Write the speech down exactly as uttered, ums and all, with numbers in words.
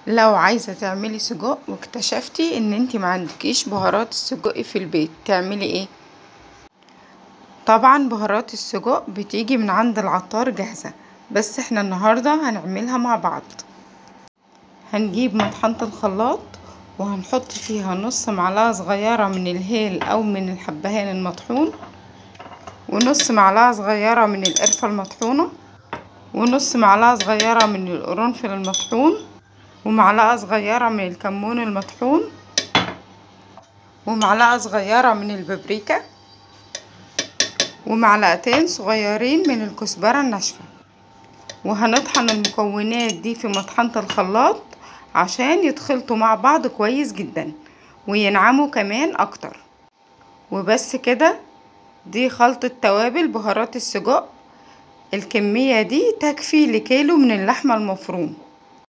لو عايزة تعملي سجق واكتشفتي ان انتي ما عندكيش بهارات السجق في البيت تعملي ايه؟ طبعا بهارات السجق بتيجي من عند العطار جاهزة، بس احنا النهاردة هنعملها مع بعض. هنجيب مطحنة الخلاط وهنحط فيها نص معلقة صغيرة من الهيل او من الحبهان المطحون، ونص معلقة صغيرة من القرفة المطحونة، ونص معلقة صغيرة من القرنفل المطحون، ومعلقة صغيرة من الكمون المطحون، ومعلقة صغيرة من البابريكا، ومعلقتين صغيرين من الكزبرة الناشفة. وهنطحن المكونات دي في مطحنة الخلاط عشان يتخلطوا مع بعض كويس جدا وينعموا كمان اكتر. وبس كده، دي خلطة توابل بهارات السجق. الكمية دي تكفي لكيلو من اللحمة المفروم.